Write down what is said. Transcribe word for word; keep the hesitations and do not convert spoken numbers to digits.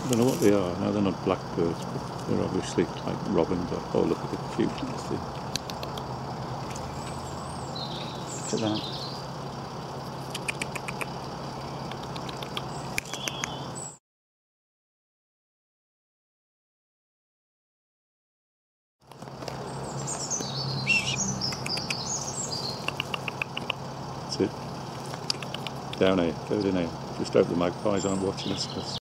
I don't know what they are. No, they're not blackbirds, but they're obviously like robins. Or, oh, look at the cute ones there. Look at that. That's it. Down here, go in here. Just hope the magpies aren't watching us.